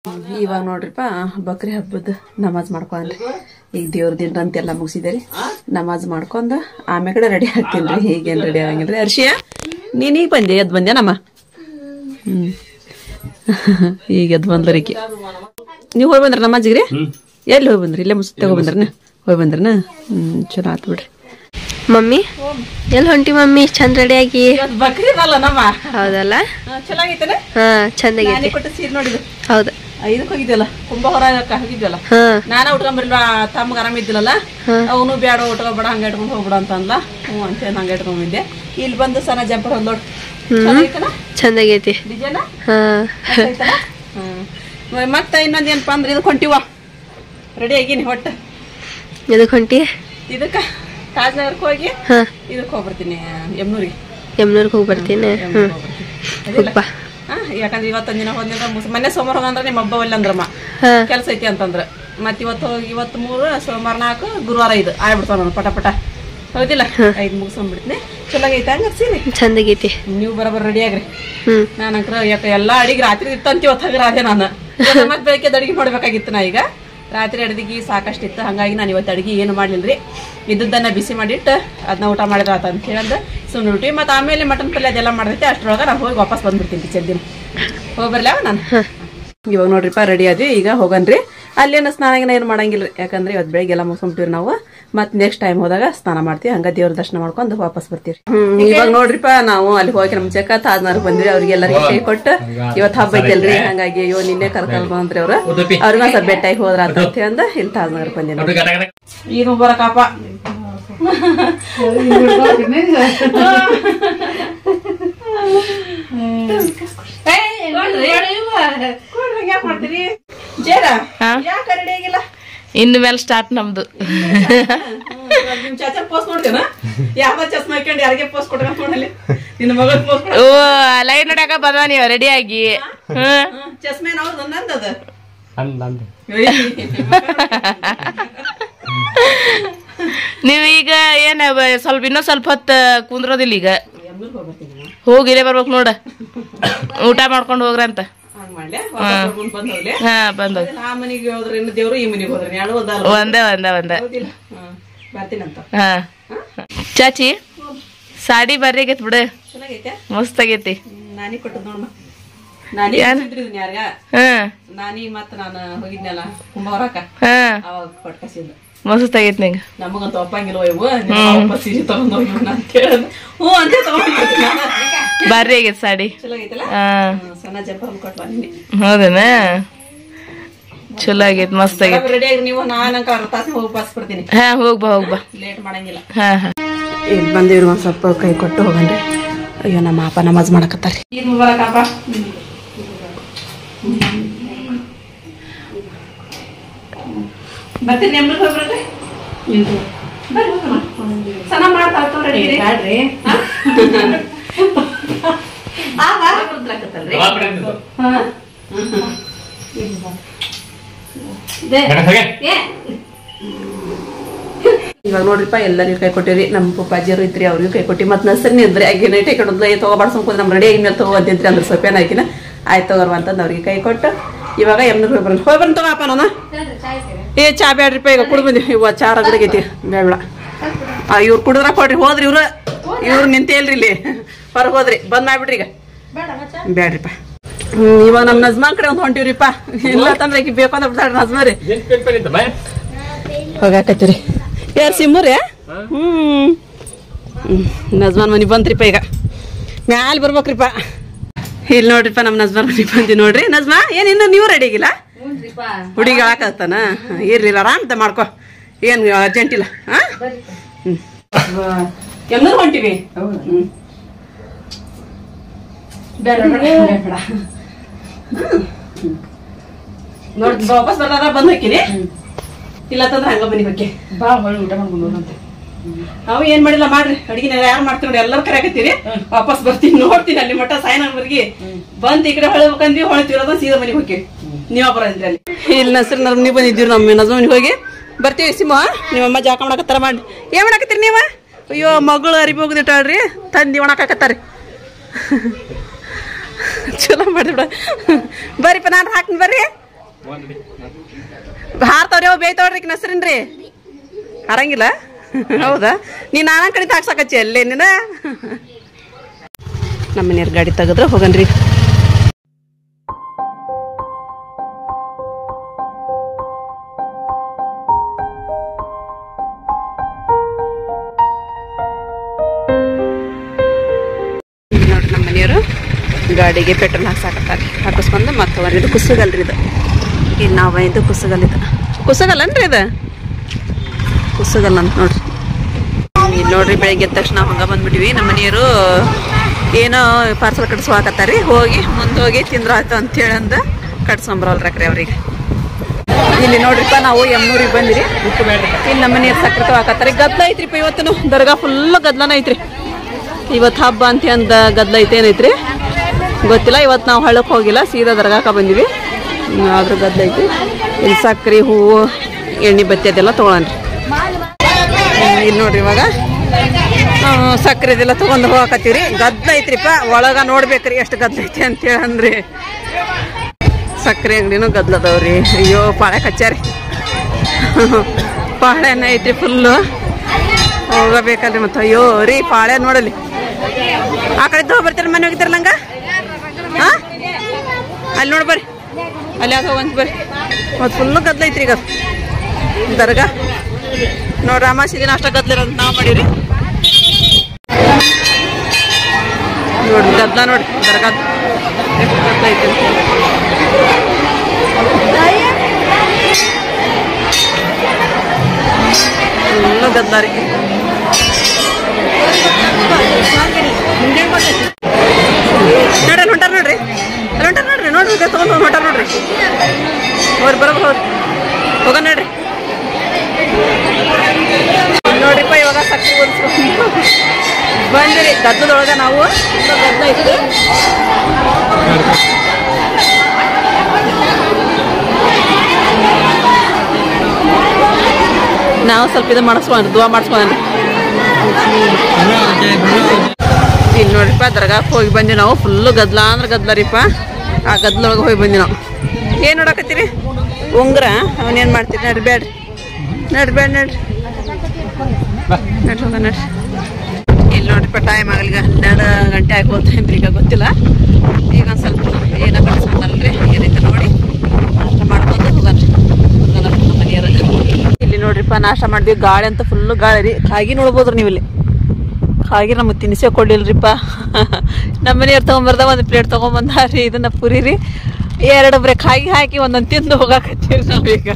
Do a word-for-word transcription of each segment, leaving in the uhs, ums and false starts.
ಇವಾಗ ನೋಡ್ರಿಪ್ಪ ಬಕ್ರಿ ಹಬ್ಬದ ನಮಾಜ್ ಮಾಡ್ಕೊಂಡ್ರಿ ಈಗ ದೇವ್ರ ದಿನ ಅಂತೆಲ್ಲ ಮುಗಿಸಿದೇರಿ ನಮಾಜ್ ಮಾಡ್ಕೊಂಡ ಆಮೇಲೆ ಕಡೆ ರೆಡಿ ಆಗ್ತೀನ್ರಿ ಈಗೇನ್ ರೆಡಿ ಆಗಂಗಿಲ್ರಿ ಹರ್ಷಿಯ ನೀನ್ ಈಗ ಬಂದೆ ಎದ್ ಬಂದ್ಯಾ ನಮ್ಮ ಹ್ಮ್ ಈಗ ಎದ್ ಬಂದ್ಲರಿಕಿ ನೀವ್ ಹೋಗಿ ಬಂದ್ರ ನಮಾಜಿಗ್ರಿ ಎಲ್ಲಿ ಹೋಗಿ ಬಂದ್ರಿ ಇಲ್ಲೇ ಮುಸ್ ತಗೋ ಬಂದ್ರನ ಹೋಗಿ ಬಂದ್ರನ ಹ್ಮ್ ಚಲೋ ಆತ್ ಬಿಡ್ರಿ ಮಮ್ಮಿ ಎಲ್ಲಿ ಹೊಂಟಿ ಮಮ್ಮಿ ಚಂದ ರೆಡಿ ಆಗಿ ಬಕ್ರಿ ಅಲ್ಲ ನಮ್ಮ ಹೌದಲ್ಲ ಚಲೋ ಆಗೈತೇನ ಹಾ ಚಂದಾಗೈತಿ ಕೊಟ್ಟು ಸೀರೆ ನೋಡಿದ್ರು ಹೌದು ಇದಕ್ ಹೋಗಿದ್ವಲ್ಲ ಕುಂಭ ಹೊರ ಹೋಗಿದ್ವಲ್ಲ ನಾನ ಉಟ್ಕೊಂಡ್ಬರ್ಲ ತಮ್ಗ ಆರಾಮಿದ್ದಿಲ್ಲಲ್ಲ ಅವನು ಬೇಡ ಉಟ್ಕೊಬೇಡ ಹಂಗ ಇಟ್ಕೊಂಡ್ ಹೋಗ್ಬಿಡ ಅಂತ ಅಂದ್ಲ ಹ್ಞೂ ಅಂತ ಹಂಗ ಇಟ್ಕೊಂಡಿದ್ದೆ ಇಲ್ಲಿ ಬಂದು ಸನ ಜಂಪರ್ ಹೊಂದ್ ನೋಡ್ ಚಂದಾಗೈತಿ ಡಿಜೈನ ಮತ್ತ ಇನ್ನೊಂದ್ ಏನಪ್ಪಾ ಅಂದ್ರೆ ಇದಕ್ ಹೊಂಟಿವ ರೆಡಿ ಆಗೀನಿ ಒಟ್ಟ ಎದಕ್ ಹೊಂಟಿ ಇದಕ್ಕ ತಾಜ್ನಗರ್ಕ್ ಹೋಗಿ ಇದಕ್ ಹೋಗ್ಬರ್ತೀನಿ ಯಮ್ನೂರಿಗೆ ಯಮ್ನೂರ್ಗೆ ಹೋಗಿ ಬರ್ತೀನಿ ಯಾಕಂದ್ರೆ ಇವತ್ತೊಂದ್ ದಿನ ಹೋದ್ನಿಂದ್ರ ಮೊನ್ನೆ ಸೋಮವಾರ ಹೋಗಂದ್ರ ನಿಮ್ಮ ಹಬ್ಬ ಒಲ್ಲೆ ಅಂದ್ರಮ್ಮ ಕೆಲ್ಸ ಐತಿ ಅಂತಂದ್ರ ಮತ್ ಇವತ್ತು ಹೋಗಿ ಇವತ್ತು ಮೂರು ಸೋಮವಾರ ನಾಲ್ಕು ಗುರುವಾರ ಐದು ಆಗ್ಬಿಡ್ತಾವ ನಾನು ಪಟ ಪಟ ಹೌದಿಲ್ಲ ಐದ್ ಮುಗಿಸ್ಕೊಂಡ್ಬಿಡ್ತೀನಿ ಚಲೋ ಐತೆ ಹಂಗ ಸೀರೆ ಚಂದಾಗೈತಿ ನೀವು ಬರೋಬರ್ ರೆಡಿ ಆಗ್ರಿ ನಾನಂಕ್ರ ಯಾಕ ಎಲ್ಲಾ ಅಡಿಗೆ ರಾತ್ರಿ ಇತ್ತಂತ ಇವತ್ತು ಹಗರ ಅದೇ ನಾನು ಮತ್ ಬೆಳಗ್ಗೆ ಅಡಿಗೆ ಮಾಡ್ಬೇಕಾಗಿತ್ತು ನಾ ಈಗ ರಾತ್ರಿ ಅಡ್ದಿಗೆ ಸಾಕಷ್ಟು ಇತ್ತು ಹಂಗಾಗಿ ನಾನು ಇವತ್ತು ಅಡಿಗೆ ಏನು ಮಾಡ್ಲಿಲ್ರಿ ಇದ್ದದ್ದನ್ನ ಬಿಸಿ ಮಾಡಿಟ್ಟು ಅದನ್ನ ಊಟ ಮಾಡಿದ್ರ ಆತ ಅಂತ ಹೇಳಿದ್ರೆ ಸುಮ್ಮನೆ ಬಿಟ್ವಿ ಮತ್ತೆ ಆಮೇಲೆ ಮಟನ್ ಪಲ್ಯ ಅದೆಲ್ಲ ಮಾಡೈತೆ ಅಷ್ಟ್ರೊಳಗ ನಾನು ಹೋಗಿ ವಾಪಸ್ ಬಂದ್ಬಿಡ್ತೀನಿ ಕಿಚನ್ ದಿನ ಹೋಗಿ ಬರ್ಲ ನಾನು ಇವಾಗ ನೋಡ್ರಿಪ್ಪ ರೆಡಿ ಆದ್ವಿ ಈಗ ಹೋಗನ್ರಿ ಅಲ್ಲೇನು ಸ್ನಾನ ಏನು ಮಾಡಂಗಿಲ್ರಿ ಯಾಕಂದ್ರೆ ಇವತ್ತು ಬೆಳಿಗ್ಗೆ ಎಲ್ಲ ಮುಗಿಸ್ಕೊಂಬಿಟ್ಟಿವಿ ನಾವು ಮತ್ ನೆಕ್ಸ್ಟ್ ಟೈಮ್ ಹೋದಾಗ ಸ್ನಾನ ಮಾಡ್ತೀವಿ ಹಂಗ ದೇವ್ರ ದರ್ಶನ ಮಾಡ್ಕೊಂಡು ವಾಪಸ್ ಬರ್ತೀವಿ ಹ್ಮ್ ಇವಾಗ ನೋಡ್ರಿಪ್ಪ ನಾವು ಅಲ್ಲಿ ಹೋಗಿ ಮುಂಚೆಕ ತಾಜ್ನಗರ್ ಬಂದ್ವಿ ಅವ್ರಿಗೆಲ್ಲರಿಗೆ ಕೈ ಕೊಟ್ಟು ಇವತ್ತು ಹಬ್ಬ ಐತಲ್ರಿ ಹಂಗಾಗಿ ಅಯ್ಯೋ ನಿನ್ನೆ ಕರ್ಕೊಂಡ್ ಬಂದ್ರಿ ಅವ್ರು ಅವ್ರಿಗೊಂದ್ ಸ್ವಲ್ಪ ಬೆಟ್ಟಾಗಿ ಹೋದ್ರ ಅಂತ ಅಂದ ಇಲ್ಲಿ ತಾಜ್ನಗರ್ ಬಂದಿ ಏನು ಬರಕಪ್ಪ ಇನ್ನು ಮೇಲೆ ಸ್ಟಾರ್ಟ್ ನಮ್ದು ಪೋಸ್ಟ್ ನೋಡ್ತೇನ ಯಾವ ಚಸ್ಮಾ ಹಾಕೊಂಡು ಯಾರಿಗೆ ಪೋಸ್ಟ್ ಕೊಟ್ಕೊಂಡ್ ನೋಡಲಿ ನಿನ್ನ ಮಗಳ ಪೋಸ್ಟ್ ಓ ಲೈನ್ ನೋಡಕ ಬಂದ ನೀವು ರೆಡಿ ಆಗಿ ಚಸ್ಮಾ ಅವ್ರದ್ದು ನಂದದ ನೀವ್ ಈಗ ಏನ ಸ್ವಲ್ಪ ಇನ್ನೂ ಸ್ವಲ್ಪ ಹೊತ್ತ ಕುಂದ್ರೋದಿಲ್ಲ ಈಗ ಹೋಗಿ ಇಲ್ಲೇ ಬರ್ಬೇಕು ನೋಡ ಊಟ ಮಾಡ್ಕೊಂಡು ಹೋಗ್ರಂತ ಹಾ ಬಂದ ಒಂದೇ ಒಂದ ಒಂದ ಹಾ ಚಾಚಿ ಸಾಡಿ ಬರ್ರಿ ಆಗೈತಿ ಬಿಡು ಮಸ್ತ್ ಆಗೈತಿ ನಾನಿ ಕೊಟ್ಟದ್ ನೋಡ ನಾನಿ ಮತ್ತ ನಾನು ಹೋಗಿದ್ನಲ್ಲ ಕುಂಭವರಕ್ಕ ಅವಾಗ ಕೊಟ್ಕಸಿದ್ದ ಮಸ್ತ್ ಆಗೈತಿ ನಿಂಗ ನಮಗಂತ ಒಪ್ಪಂಗಿಲ್ವ ಇವು ಸೀರೆ ತಗೊಂಡ್ ಹೋಗಿ ಅಂತ ಹೇಳೋದು ಹ್ಞೂ ಅಂತ ತಗೊಂಡ್ ಬರ್ರಿ ಆಗೈತಿ ಸಾಡಿ ಚಲೋ ಆಗೈತಲ್ಲ ಸಣ್ಣ ಜಂಪರ್ ಕೊಟ್ವಾ ನಿನ್ನೆ ಹೌದೇನ ಚಲೋ ಆಗೈತಿ ಮಸ್ತ್ ಆಗೈತಿ ರೆಡಿ ಆಗಿ ನೀವು ನಾನಂಕ ಅರ್ಧ ತಾಸ ಹೋಗಿ ಪಾಸ್ ಬಿಡ್ತೀನಿ ಹಾ ಹೋಗ್ಬಾ ಹೋಗ್ಬಾ ಲೇಟ್ ಮಾಡಂಗಿಲ್ಲ ಹಾ ಹಾ ಇಲ್ಲಿ ಬಂದಿವ್ರಿ ಒಂದ್ ಸ್ವಲ್ಪ ಕೈ ಕೊಟ್ಟು ಹೋಗನ್ರಿ ಅಯ್ಯೋ ನಮ್ಮ ಅಪ್ಪ ನಮಾಜ್ ಮಾಡಕತ್ತಾರಿ ಈದ್ ಮುಬಾರಕ್ ಅಪ್ಪ ಬರ್ತೀನಿ ಎಮ್ರಿಗೆ ಹೋಗ್ಬರ್ರಿ ಸಣ್ಣ ಮಾಡ್ತಾ ರೆಡಿ ಬ್ಯಾಡ್ರಿ ಇವಾಗ ನೋಡ್ರಿಪ್ಪ ಎಲ್ಲರಿಗೂ ಕೈ ಕೊಟ್ಟಿರಿ ನಮ್ಮ ಪಪ್ಪಾಜಿಯವರು ಇದ್ರಿ ಅವ್ರಿಗೂ ಕೈ ಕೊಟ್ಟಿ ಮತ್ ನರ್ಸರಿ ಇದ್ರಿ ಆಗಿ ನೈಟ್ ಕಡೋದ್ಲ ತಗೋಬಾರ್ದು ಸುಮ್ಕೊಂಡು ನಮ್ ರೆಡಿ ಆಗಿನ ತಗೋ ಅಂತಿದ್ರಿ ಅಂದ್ರೆ ಸೊಪ್ಪೇನ ಹಾಕಿನ ಆಯ್ತು ತಗೋರ್ವ ಅಂತಂದ್ ಅವ್ರಿಗೆ ಕೈ ಕೊಟ್ಟು ಇವಾಗ ಎಮ್ನೂರ್ ಹೋಗಿ ಬರೋಣ ಹೋಗಿ ಬಂದು ತಗೋಪ್ಪ ನಾನು ಏ ಚಾ ಬ್ಯಾಡ್ರಿಪ್ಪ ಈಗ ಕುಡ್ ಬಂದಿ ಇವ ಚಾ ರಗಡಗೈತಿ ಬೇಡ ಇವ್ರು ಕುಡಿದ್ರ ಕೊಡ್ರಿ ಹೋದ್ರಿ ಇವ್ರು ಇವ್ರು ನಿಂತೇಲ್ರಿ ಇಲ್ಲಿ ಹೊರಗೆ ಹೋದ್ರಿ ಬಂದ್ ಮಾಡ್ಬಿಡ್ರಿ ಈಗ ಬ್ಯಾಡ್ರಿಪ್ಪ ಹ್ಮ್ ಇವಾಗ ನಮ್ ನಜ್ಮಾನ್ ಕಡೆ ಒಂದ್ ಹೊಂಟಿವ್ರಿಪ್ಪ ಇಲ್ಲ ತಂದ್ರೆ ಈಗ ಬೇಕು ಅಂತ ಬಿಡ್ತಾಳ್ರಿ ನಜ್ಮಾರಿ ಹೋಗಾಕತ್ತೀರಿ ಯಾರು ಸಿಮ್ಮುರಿ ಹ್ಮ್ ನಜ್ಮಾನ್ ಮನಿ ಬಂತ್ರಿಪ್ಪ ಈಗ ಮ್ಯಾಲ ಬರ್ಬೇಕ್ರಿಪ್ಪ ಇಲ್ಲಿ ನೋಡ್ರಿಪ್ಪ ನಮ್ ನಜ್ಮಾನ್ ಮನಿ ಬಂದಿ ನೋಡ್ರಿ ನಜ್ಮಾ ಏನ್ ಇನ್ನು ನೀವು ರೆಡಿ ಆಗಿಲ್ಲ ಹುಡುಗಿ ಹಾಕತ್ತಾನ ಇರ್ಲಿಲ್ಲ ಆರಾಮದ ಮಾಡ್ಕೊ ಏನ್ ಅರ್ಜೆಂಟ್ ಇಲ್ಲ ಹಾ ಹ್ಮ್ ಎಮ್ನೂರ್ ಹೊಂಟಿವಿ ನೋಡ್ ವಾಪಸ್ ಬರ್ತಾರ ಬಂದ್ ಹಾಕಿನಿ ಇಲ್ಲ ತಂದ್ರೆ ಹಂಗ ಬನ್ನಿ ಬಗ್ಗೆ ಬಾ ಹೊಳ್ಳಿ ಊಟ ಮಾಡ್ಕೊಂಡು ಅಂತ ನಾವು ಏನ್ ಮಾಡಿಲ್ಲ ಮಾಡ್ರಿ ಅಡಿಗೆ ಯಾರು ಮಾಡ್ತೀವಿ ನೋಡಿ ಎಲ್ಲರೂ ಕರೆಯಕತ್ತೀರಿ ವಾಪಸ್ ಬರ್ತೀನಿ ನೋಡ್ತೀನಿ ಅಲ್ಲಿ ಮಠ ಸಾಯನವರ್ಗಿ ಬಂದ್ ಈ ಕಡೆ ಹೊಳ್ಬೇಕಂದ್ವಿ ಹೊಳ್ತಿರೋದ ಸೀದಾ ಮನೆಗೆ ಹೋಗಿ ನೀವ ಬರೋದ್ರಿ ಅಲ್ಲಿ ಇಲ್ಲಿ ನಸರಿ ನಮ್ ನೀವು ಬಂದಿದ್ದೀರಿ ನಮ್ಮ ನಜ ಮನೆಗೆ ಹೋಗಿ ಬರ್ತೀವಿ ಸಿಮ್ಮ ನಿಮ್ಮಮ್ಮ ಜಾಕ ಮಾಡಕತ್ತಾರ ಮಾಡಿ ಏನ್ ಮಾಡಕತ್ತೀರಿ ನೀವ ಅಯ್ಯೋ ಮಗಳು ಅರಿಬಿ ಹೋಗುದಿಟ್ಟಾಳ್ರಿ ತಂದಿ ಒಣಕಾಕತ್ತಾರಿ ಚಲೋ ಮಾಡಿಬಿಡ ಬರ್ರಿಪ್ಪ ನಾನು ಹಾಕ್ತೀನಿ ಬರ್ರಿ ಹಾರ್ತಾವ್ರಿ ಅವ್ ಬೇಯ್ತಾವ್ರಿ ನಸ್ರಿನ್ರಿ ಹಾರಂಗಿಲ್ಲ ಹೌದಾ ನೀ ನಾನಾ ಕಡೆ ಹಾಕ್ಸಕಚ್ಚಿ ಅಲ್ಲೇ ನೀನ ನಮ್ಮ ಮನೆಯವ್ರ ಗಾಡಿ ತೆಗೆದ್ರೆ ಹೋಗನ್ರಿ ನೋಡ್ರಿ ನಮ್ಮ ಮನೆಯವರು ಗಾಡಿಗೆ ಪೆಟ್ರೋಲ್ ಹಾಕ್ಸಾಕತ್ತಾರೆ ಹಾಕಿಸ್ಕೊಂಡು ಮತ್ತೆ ಅವ್ರಿ ಇದು ಕುಸುಗಲ್ರಿ ಇದು ಈಗ ನಾವು ಇದು ಕುಸುಗಲ್ ಇದು ಕುಸುಗಲ್ಲನ್ರಿ ಇದು ಕುಸುಗಲ್ಲ ಅಂತ ನೋಡ್ರಿ ಇಲ್ಲಿ ನೋಡ್ರಿ ಬೆಳಿಗ್ಗೆ ಎದ್ದ ತಕ್ಷಣ ಹಂಗ ಬಂದ್ಬಿಟ್ಟಿವಿ ನಮ್ಮ ಮನೆಯವರು ಏನೋ ಪಾರ್ಸಲ್ ಕಟ್ಸ್ವಾಕತ್ತಾರಿ ಹೋಗಿ ಮುಂದೆ ಹೋಗಿ ತಿಂದ್ರ ಆಯ್ತು ಅಂತೇಳಿ ಅಂದ ಕಟ್ಸ್ಕೊಂಬರಲ್ರಕ್ರಿ ಅವ್ರಿಗೆ ಇಲ್ಲಿ ನೋಡ್ರಿಪ್ಪ ನಾವು ಎಮ್ನೂರಿಗೆ ಬಂದಿರಿ ಇಲ್ಲಿ ನಮ್ಮ ಮನೆಯವ್ರು ಸಕ್ರೆ ಹಾಕತ್ತಾರೆ ಗದ್ಲ ಐತ್ರಿಪ್ಪ ಇವತ್ತು ದರ್ಗಾ ಫುಲ್ ಗದ್ಲನ ಐತ್ರಿ ಇವತ್ತು ಹಬ್ಬ ಅಂತ ಅಂದ ಗದ್ಲ ಐತೇನೈತ್ರಿ ಗೊತ್ತಿಲ್ಲ ಇವತ್ತು ನಾವು ಹಳ್ಳಕ್ಕೆ ಹೋಗಿಲ್ಲ ಸೀದಾ ದರ್ಗಾಕ ಬಂದಿವಿ ಆದ್ರೂ ಗದ್ಲ ಐತಿ ಇಲ್ಲಿ ಸಕ್ರೆ ಹೂವು ಎಣ್ಣೆ ಬತ್ತಿ ಅದೆಲ್ಲ ತೊಗೊಳನ್ರಿ ಇಲ್ಲಿ ನೋಡ್ರಿ ಇವಾಗ ಸಕ್ರೆ ಇದೆಲ್ಲ ತೊಗೊಂಡು ಹೋಗಾಕತ್ತೀವ್ರಿ ಗದ್ಲ ಐತ್ರಿಪ್ಪ ಒಳಗ ನೋಡ್ಬೇಕ್ರಿ ಎಷ್ಟು ಗದ್ಲ ಐತಿ ಅಂತೇಳಿ ಅಂದ್ರಿ ಸಕ್ರೆ ಅಂಗಡಿನೂ ಗದ್ಲದವ್ರಿ ಅಯ್ಯೋ ಪಾಳೆ ಕಚ್ಚಾರಿ ಪಾಳೆನ ಐತಿ ಫುಲ್ಲು ಹೋಗಬೇಕಲ್ರಿ ಮತ್ತೆ ಅಯ್ಯೋ ರೀ ಪಾಳೆ ನೋಡಲಿ ಆ ಕಡೆ ಹೋಗ್ಬರ್ತೀರ ಮನೆ ಹೋಗಿದ್ರಲ್ಲ ಹಂಗ ಹಾ ಅಲ್ಲಿ ನೋಡಿ ಬರ್ರಿ ಅಲ್ಲಿ ಯಾಕೆ ಹೋಗಂತ ಬರ್ರಿ ಮತ್ತು ಫುಲ್ಲು ಗದ್ಲ ಐತ್ರಿ ಈಗ ದರ್ಗಾ ನೋಡ್ರಿ ಅಮಾಸಿ ದಿನ ಅಷ್ಟ ಗದ್ಲಿರೋದು ನಾವು ಮಾಡೀವ್ರಿ ನೋಡ್ರಿ ಗದ್ಲ ನೋಡಿ ದರ್ಗಾ ಎಷ್ಟು ಗದ್ಲ ಐತಿ ಫುಲ್ಲು ಗದ್ಲ ರೀ ನೋಡ್ರಿ ಅಲ್ಲಿ ಹೊಂಟಾರ ನೋಡ್ರಿ ಅಲ್ಲಿ ಹೊಂಟಾರ ನೋಡ್ರಿ ನೋಡ್ರಿ ತಗೊಂಡು ಹೊಂಟಾರ ನೋಡ್ರಿ ಅವ್ರು ಬರೋದು ಹೋದ್ ಹೋಗ ನೋಡ್ರಿ ನೋಡ್ರಿಪ್ಪ ಇವಾಗ ಸಕ್ರೆ ಹೊಲ್ಸ್ಕೊಂಡು ಬಂದಿರಿ ಗದ್ದದೊಳಗ ನಾವು ಗದ್ದ ಐತಿ ನಾವು ಸ್ವಲ್ಪ ಇದು ಮಾಡಿಸ್ಕೊಂಡ್ರಿ ದುವಾ ಮಾಡಿಸ್ಕೊಂಡ್ರಿ ಇಲ್ಲಿ ನೋಡ್ರಿಪ್ಪ ದರ್ಗಾಕ್ಕೆ ಹೋಗಿ ಬಂದಿ ನಾವು ಫುಲ್ಲು ಗದ್ಲ ಅಂದ್ರೆ ಗದ್ಲ ರೀಪ್ಪ ಆ ಗದ್ಲೊಳಗೆ ಹೋಗಿ ಬಂದಿ ನಾವು ಏನು ನೋಡಕತ್ತೀರಿ ಉಂಗ್ರ ಅವನೇನು ಮಾಡ್ತೀರಿ ನಡ್ರಿ ಬೇಡ್ರಿ ನಡ್ರಿ ಬೇಡ ನಡ್ರಿ ನಡ್ರಿ ಹೋಗ ನಡ್ರಿ ಇಲ್ಲಿ ನೋಡ್ರಿಪ್ಪ ಟೈಮ್ ಆಗಲಿಗ ಹನ್ನೆರಡು ಗಂಟೆ ಆಗೋತೇನ್ರಿ ಈಗ ಗೊತ್ತಿಲ್ಲ ಈಗ ಒಂದು ಸ್ವಲ್ಪ ಏನೋ ಕಳಿಸ್ಕೊಂಡಲ್ರಿ ಏನೈತೆ ನೋಡಿ ನಾಷ್ಟ ಮಾಡ್ಕೊಂಡು ಹೋಗನ್ರಿ ನಮ್ಮ ಮನೆಯವರು ಇಲ್ಲಿ ನೋಡ್ರಿಪ್ಪ ನಾಷ್ಟ ಮಾಡಿದ್ವಿ ಗಾಳಿ ಅಂತ ಫುಲ್ಲು ಗಾಳಿ ರೀ ಕಾಗಿ ನೋಡ್ಬೋದ್ರಿ ನೀವು ಇಲ್ಲಿ ಕಾಗಿ ನಮಗೆ ತಿನ್ಸೇ ಕೊಡ್ಲಿಲ್ರಿಪ್ಪ ನಮ್ಮ ಮನೆಯವ್ರು ತೊಗೊಂಬರ್ದ ಒಂದು ಪ್ಲೇಟ್ ತೊಗೊಂಬಂದಾರಿ ಇದನ್ನ ಪುರಿ ರೀ ಎರಡು ಬ್ರೇಕ್ ಹಾಕಿ ಹಾಕಿ ಒಂದೊಂದು ತಿಂದು ಹೋಗಾಕತ್ತೀವಿ ನಾವೀಗ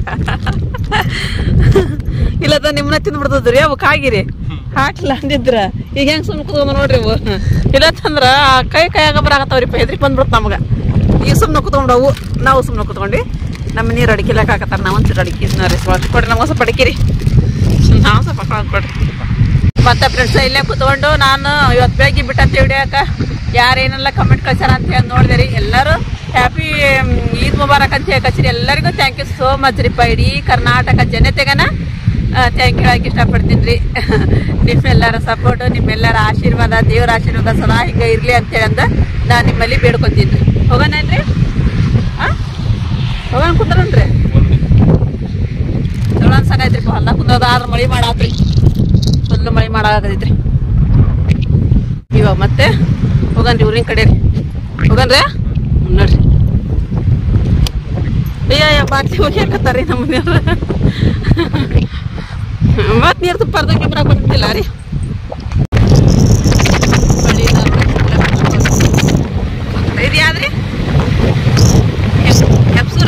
ಇಲ್ಲದ ನಿಮ್ಮನ್ನ ತಿಂದ್ಬಿಡ್ತದ್ರಿ ಅವು ಕಾಗಿರಿ ಹಾಕ್ಲಿಲ್ಲ ಅಂದಿದ್ರ ಈಗ ಹೆಂಗ್ ಸುಮ್ಮನೆ ಕುತ್ಕೊಂಡ್ ನೋಡ್ರಿ ಅವು ಇಲ್ಲತ್ತಂದ್ರ ಕೈ ಕೈಯಾಗ ಬರಾಕತ್ತಾವ್ರಿಪ್ಪ ಹೆದ್ರಿಕ್ ಬಂದ್ಬಿಡ್ತು ನಮ್ಗೆ ಈಗ ಸುಮ್ಮನೆ ಕುತ್ಕೊಂಡವು ನಾವು ಸುಮ್ಮನೆ ಕುತ್ಕೊಂಡ್ವಿ ನಮ್ಮ ನೀರು ಅಡಿಕೆ ಲೆಕ್ಕ ಹಾಕತ್ತಾರ ನಾವಂತ ಅಡಿಕೆ ರೀ ಕೊಡ್ರಿ ನಮ್ಗೆ ಸ್ವಲ್ಪ ಅಡಿಕೆ ನಾವು ಸ್ವಲ್ಪ ಕೊಡ್ರಿ ಮತ್ತೆ ಫ್ರೆಂಡ್ಸ್ ಇಲ್ಲೇ ಕುತ್ಕೊಂಡು ನಾನು ಇವತ್ತು ಬೆಳಗ್ಗೆ ಬಿಟ್ಟಂತ ಹಿಡಿಯಾಕ ಯಾರೇನೆಲ್ಲ ಕಮೆಂಟ್ ಕಳ್ಸಾರ ಅಂತ ಹೇಳಿ ನೋಡಿದೆ ರೀ ಎಲ್ಲರೂ ಹ್ಯಾಪಿ ಈದ್ ಮುಬಾರಕ್ ಅಂತ ಹೇಳಿ ಕಚ್ಚಿರಿ ಎಲ್ಲರಿಗೂ ಥ್ಯಾಂಕ್ ಯು ಸೋ ಮಚ್ ರೀಪ್ಪ ಇಡೀ ಕರ್ನಾಟಕ ಜನತೆಗನ ಥ್ಯಾಂಕ್ ಯು ಹೇಳಕ್ಕೆ ಇಷ್ಟಪಡ್ತೀನಿ ರೀ ನಿಮ್ಮೆಲ್ಲರ ಸಪೋರ್ಟು ನಿಮ್ಮೆಲ್ಲರ ಆಶೀರ್ವಾದ ದೇವರ ಆಶೀರ್ವಾದ ಸದಾ ಹಿಂಗೆ ಇರಲಿ ಅಂತೇಳಿ ಅಂದ ನಾನು ನಿಮ್ಮಲ್ಲಿ ಬೇಡ್ಕೊತೀನಿ ರೀ ಹೋಗೋಣೇನ್ರಿ ಹಾಂ ಹೋಗೋಣ ಕೂತಾರನ್ರಿ ಚಲೋ ಅನ್ಸಾಕೈತ್ರಿ ಹೊಲ ಕುಂದೋದ ಆದ್ರೆ ಮಳೆ ಮಾಡಾತ್ರಿ ಫುಲ್ಲು ಮಳೆ ಮಾಡಾಕತೈತ್ರಿ ಇವಾಗ ಮತ್ತೆ ಹೋಗನ್ರಿ ಊರಿನ ಕಡೆ ರೀ ಹೋಗನ್ರಿ ನೋಡ್ರಿ ಅಯ್ಯ ಬಾಟ್ಲಿ ಹೋಗಿ ಹಾಕತ್ತಾರಿ ನಮ್ಮ ಮನೆಯವ್ರು ಮತ್ತೆ ನೀರು ತುಪ್ಪ ಅರ್ಧಕ್ಕೆ ಬರಾಕ್ ಬರ್ತಿಲ್ಲ ರೀ ಇದು ಯಾವ್ದ್ರಿ ಹೆಪ್ಸೂರ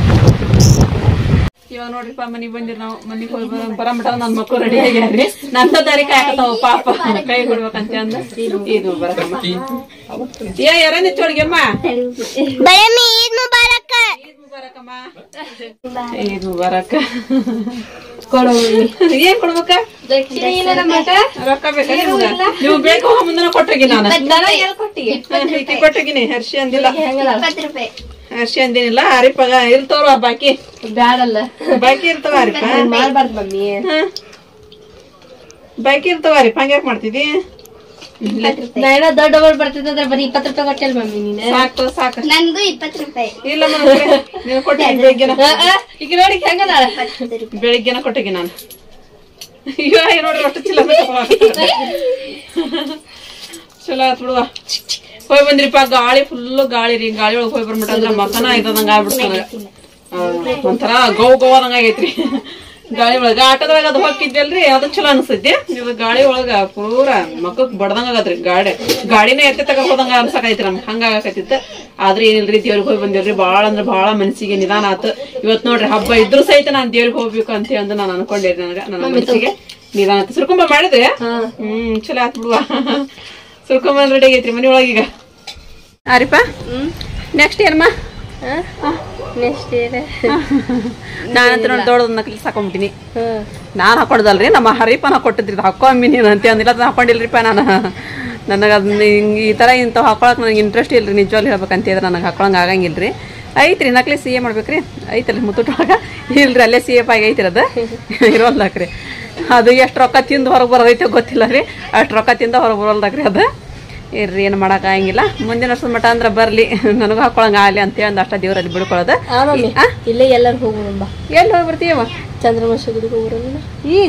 ಇವಾಗ ನೋಡ್ರಿಪ್ಪ ಮನಿಗೆ ಬಂದಿರಿ ನಾವು ಮನಿಗೆ ಹೋಗಿ ಬರಮಟ ನನ್ನ ಮಕ್ಕಳು ರೆಡಿ ಆಗ್ಯಾರ್ರಿ ನಂದ ದಾರಿ ಕಾಯಕತ್ತಾವ ಪಾಪ ಕೈ ಕೊಡ್ಬೇಕಂತ ಅಂದ ಇದು ಬರಕಮ್ಮ ಏ ಯಾರನ್ನ ಚೋಡ್ಗೆಮ್ಮ ಈದ್ ಮುಬಾರಕ್ ಈದ್ ಮುಬಾರಕಮ್ಮ ಈದ್ ಮುಬಾರಕ್ ಕೊಡು ಏನ್ ಕೊಡ್ಬೇಕ ರೊಕ್ಕ ಬೇಕಾ ನೀವು ಬೇಕು ಮುಂದೆ ಕೊಟ್ಟಿಗಿ ನಾನು ಕೊಟ್ಟಿಗಿನಿ ಹರ್ಷಿ ಅಂದಿಲ್ಲ ಹರ್ಷಿ ಅಂದೇನಿಲ್ಲ ಹರಿಪಗ ಇರ್ತವ್ರ ಬಾಕಿ ಬ್ಯಾಡಲ್ಲ ಬಾಕಿ ಇರ್ತಾವ ಹರಿಪ ಮಾಡ್ಬಾರ್ದು ಮಮ್ಮಿ ಬಾಕಿ ಇರ್ತಾವ ಹರಿಪ ಹಂಗ್ಯಾಕ್ ಮಾಡ್ತಿದಿ ನಾನ ದೊಡ್ಡವಳು ಬರ್ತಿದ್ರೆ ಬರೀ ಇಪ್ಪತ್ತು ರೂಪಾಯಿ ಕೊಟ್ಟಲ್ ಮಮ್ಮಿ ನೀನು ಸಾಕು ಸಾಕು ನನ್ಗೂ ಇಪ್ಪತ್ತು ರೂಪಾಯಿ ಇಲ್ಲ ನೀವು ಕೊಟ್ಟಿದ್ದೀನಿ ಬೆಳಿಗ್ಗೆನ ಈಗ ನೋಡಿ ಹೆಂಗದ ಬೆಳಿಗ್ಗೆನ ಕೊಟ್ಟಿಗೆ ನಾನು ಅಯ್ಯೋ ನೋಡ್ರಿ ಅಷ್ಟು ಚಲೋ ಚಲೋ ಆತ್ ಬಿಡುವ ಹೋಗಿ ಬಂದ್ರಿಪ್ಪ ಗಾಳಿ ಫುಲ್ಲು ಗಾಳಿ ರೀ ಗಾಳಿ ಒಳಗೆ ಹೋಗಿ ಬಂದ್ಬಿಟ್ಟ ಅಂದ್ರೆ ಮಕನ ಇದ್ದಂಗ ಆಗ್ಬಿಡ್ತಾನ ಒಂಥರ ಗೌ ಗೋವಾದಂಗ ಆಗೈತ್ರಿ ಗಾಳಿ ಒಳಗ ಆಟದೊಳಗ ಅದು ಹೋಗಿದ್ಯಲ್ರಿ ಅದು ಚಲೋ ಅನ್ಸೈತಿ ನೀವು ಗಾಳಿ ಒಳಗ ಪೂರ ಮಕ್ಕಕ್ ಬಡ್ದಂಗ ಆಗತ್ರಿ ಗಾಡಿ ಗಾಡಿನ ಎತ್ತೆ ತಗೊಂಡ್ ಹೋದಂಗ ಅನ್ಸಕೈತ್ರಿ ನಮ್ಗೆ ಹಂಗ ಆಗಕತ್ತಿತ್ತು ಆದ್ರೆ ಏನಿಲ್ರಿ ದೇವ್ರಿಗೆ ಹೋಗಿ ಬಂದಿಲ್ರಿ ಬಾಳ ಅಂದ್ರ ಬಾಳ ಮನಸ್ಸಿಗೆ ನಿಧಾನ ಆತು ಇವತ್ ನೋಡ್ರಿ ಹಬ್ಬ ಇದ್ರು ಸಹಿತ ನಾನ್ ದೇವ್ರಿಗೆ ಹೋಗ್ಬೇಕು ಅಂತ ಹೇಳಿ ನಾನು ಅನ್ಕೊಂಡಿರಿ ನನಗ ನನ್ನ ಮನಸ್ಸಿಗೆ ನಿಧಾನ ಆತು ಸುರ್ಕೊಂಬ ಮಾಡಿದ್ರೆ ಹ್ಮ್ ಚಲೋ ಆತ್ ಬಿಡುವ ಸುರ್ಕೊಂಬ ರೆಡಿ ಆಗೈತ್ರಿ ಮನಿ ಒಳಗೀಗ ಆರಿಪಾ ನೆಕ್ಸ್ಟ್ ಏನಮ್ಮ ನೆಕ್ಸ್ಟ್ ಏನ ನಾನಂತ ನೋಡಿ ದೊಡ್ಡದ ನಕಲಿ ಹಾಕೊಂಬಿಟ್ಟಿನಿ ನಾನ್ ಹಾಕೊಡ್ದಲ್ರಿ ನಮ್ಮ ಹರಿಪನ ಕೊಟ್ಟಿದ್ರಿ ಹಾಕೊಂಬಿ ನೀನು ಅಂತ ಅಂದಿಲ್ಲ ಅದನ್ನ ಹಾಕೊಂಡಿಲ್ರಿಪ್ಪ ನಾನು ನನಗೆ ಅದನ್ನ ಈ ತರ ಇಂಥ ಹಾಕೊಳಕ್ ನನಗೆ ಇಂಟ್ರೆಸ್ಟ್ ಇಲ್ರಿ ನಿಜವಾಗ್ಲೂ ಹೇಳ್ಬೇಕಂತ ಹೇಳಿದ್ರೆ ನನಗೆ ಹಾಕೊಳಂಗ ಆಗಂಗಿಲ್ರಿ ಐತ್ರಿ ನಕ್ಲಿ ಸಿ ಎ ಮಾಡ್ಬೇಕ್ರಿ ಐತಲ್ರಿ ಮುತ್ತುಟೊಳಗ ಇಲ್ರಿ ಅಲ್ಲೇ ಸಿ ಎಫ್ ಆಗಿ ಐತಿರ ಅದು ಇರೋಲ್ದಾಕ್ರಿ ಅದು ಎಷ್ಟು ರೊಕ್ಕ ತಿಂದು ಹೊರಗೆ ಬರೋದೈತೆ ಗೊತ್ತಿಲ್ಲ ರೀ ಅಷ್ಟು ರೊಕ್ಕ ತಿಂದ ಹೊರಗೆ ಬರೋಲ್ದಾಕ್ರಿ ಅದು ಇರ್ರಿ ಏನು ಮಾಡಕ್ ಆಗಂಗಿಲ್ಲ ಮುಂದಿನ ವರ್ಷದ ಮಠ ಅಂದ್ರ ಬರ್ಲಿ ನನಗೂ ಹಾಕೊಳಂಗ ಆಗಲಿ ಅಂತ ಹೇಳಿ ಅಷ್ಟ ದೇವರಲ್ಲಿ ಬಿಡ್ಕೊಳ್ಳೋದು ಇಲ್ಲೇ ಎಲ್ಲರೂ ಹೋಗೋಣ ಎಲ್ಲಿ ಹೋಗಿ ಬರ್ತೀವ ಚಂದ್ರಮಶ ಗುಡಿಗೆ ಹೋಗೋಣ ಈಗ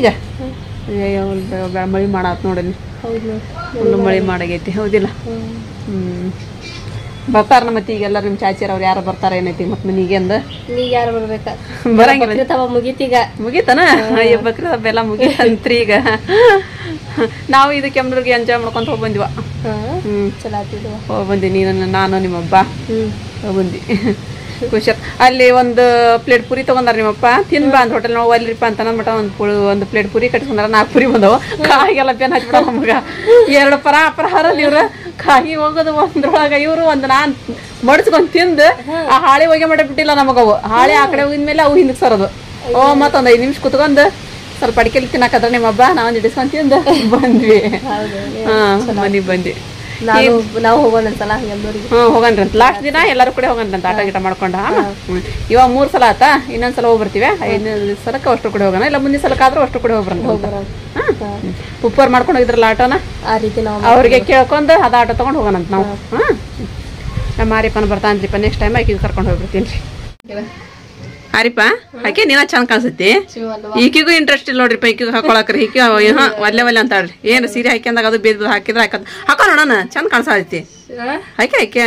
ಮಳಿ ಮಾಡತ್ ನೋಡಲಿ ಫುಲ್ಲು ಮಳಿ ಮಾಡಾಗೈತಿ ಹೌದಿಲ್ಲ ಹ್ಮ್ ಬರ್ತಾರ ಮತ್ತೆ ಈಗ ಎಲ್ಲರೂ ನಿಮ್ ಚಾಚಿಯರ್ ಅವ್ರು ಯಾರು ಬರ್ತಾರ ಏನೈತಿ ಮತ್ ಮನಿಗೆ ಅಂದ ಈಗ ಯಾರು ಬರ್ಬೇಕ ಬರಂಗಿಲ್ಲ ಮುಗೀತೀಗ ಮುಗೀತಾನ ಅಯ್ಯ ಬಕ್ರಿ ಹಬ್ಬ ಮುಗೀತಂತ್ರಿ ಈಗ ನಾವು ಇದು ಕೆಮ್ಮರಿಗೆ ಎಂಜಾಯ್ ಮಾಡ್ಕೊಂತ ಹೋಗಿ ಬಂದಿವ ಹ್ಮ್ ಚಲೋ ಆತಿದ್ವ ಹೋಗಿ ಬಂದಿ ನೀನು ನಾನು ನಿಮ್ಮಬ್ಬ ಹೋಗಿ ಬಂದಿ ಖುಷಿ ಅಲ್ಲಿ ಒಂದು ಪ್ಲೇಟ್ ಪುರಿ ತಗೊಂಡಾರ ನಿಮ್ಮಪ್ಪ ತಿನ್ ಬಾ ಅಂತ ಹೋಟೆಲ್ ನಾವು ಅಲ್ಲಿರಿಪ್ಪ ಅಂತ ಅಂದ್ಬಿಟ್ಟ ಒಂದು ಪುಳಿ ಒಂದು ಪ್ಲೇಟ್ ಪುರಿ ಕಟ್ಕೊಂಡಾರ ನಾಲ್ಕು ಪುರಿ ಬಂದವು ಕಾಯಿಗೆಲ್ಲ ಬೆನ್ ಹಚ್ಬಿಡ ನಮಗ ಎರಡು ಪರ ಅಪರಹಾರ ಇವ್ರ ಕಾಯಿ ಹೋಗೋದು ಒಂದ್ರೊಳಗ ಇವ್ರು ಒಂದು ನಾನ್ ಮಡ್ಸ್ಕೊಂಡ್ ತಿಂದು ಆ ಹಾಳಿ ಹೋಗಿ ಮಾಡಿ ಬಿಟ್ಟಿಲ್ಲ ನಮಗವು ಹಾಳಿ ಆ ಕಡೆ ಹೋಗಿದ್ಮೇಲೆ ಅವು ಹಿಂದಕ್ಕೆ ಸರೋದು ಓ ಮತ್ತೊಂದ್ ಐದ್ ನಿಮಿಷ ಕುತ್ಕೊಂಡ್ ಸ್ವಲ್ಪ ಅಡಿಕೆಲಿ ತಿನ್ನಕದ್ರ ನಿಮ್ಮಬ್ಬ ನಾವೊಂದು ಇಡಿಸ್ಕೊಂಡ್ ತಿಂದು ಬಂದ್ವಿ ಹಾ ಮನಿಗ್ ಬಂದ್ವಿ ನಾವು ನಾವು ಹೋಗೋಣ ಅಂತಲ್ಲ ಎಲ್ಲರಿಗೆ ಹ್ಮ್ ಹೋಗನ್ರಿ ಅಂತ ಲಾಸ್ಟ್ ದಿನ ಎಲ್ಲಾರು ಕೂಡ ಹೋಗನ್ರಿ ಅಂತ ಆಟ ಗಿಟ ಮಾಡ್ಕೊಂಡ ಇವಾಗ ಮೂರ್ ಸಲ ಆತ ಇನ್ನೊಂದ್ಸಲ ಹೋಗಿ ಬರ್ತೀವಿ ಐದನೇ ಸಲಕ್ಕೆ ಅಷ್ಟು ಕೂಡ ಹೋಗೋಣ ಇಲ್ಲ ಮುಂದಿನ ಸಲಕ್ಕೆ ಆದ್ರೂ ಅಷ್ಟು ಕೂಡ ಹೋಗ್ಬರೋಣ ಉಪ್ಪರ್ ಮಾಡ್ಕೊಂಡು ಹೋಗಿದ್ರಲ್ಲ ಆಟೋನ ಆ ರೀತಿ ನಾವು ಅವ್ರಿಗೆ ಕೇಳ್ಕೊಂಡು ಅದ ಆಟೋ ತಗೊಂಡ್ ಹೋಗೋಣ ಅಂತ ನಾವು ಹಾ ನಮ್ಮ ಆರಿಪನ ಬರ್ತಾನ್ರಿಪ್ಪ ನೆಕ್ಸ್ಟ್ ಟೈಮ್ ಆಕಿಗೆ ಕರ್ಕೊಂಡು ಹೋಗ್ಬಿಡ್ತೀನಿ ಆರಿಪ ಆಕೆ ನೀನ ಚಂದ ಕಾಣಿಸುತ್ತಿ ಈಕಿಗೂ ಇಂಟ್ರೆಸ್ಟ್ ಇಲ್ಲ ನೋಡ್ರಿಪ್ಪ ಈಕಿಗೂ ಹಾಕೊಳಕ್ರಿ ಈಕಿ ಹಾ ಒಲ್ಲೆ ಒಲ್ಲೆ ಅಂತಾಳ್ರಿ ಏನು ಸೀರೆ ಹಾಕ್ಯಂದಾಗ ಅದು ಬೇದ್ ಹಾಕಿದ್ರೆ ಹಾಕದ್ ಹಾಕೋ ನೋಡೋಣ ಚಂದ ಕಾಣಿಸೈತಿ ಹಾಕಿ ಹಾಕ್ಯ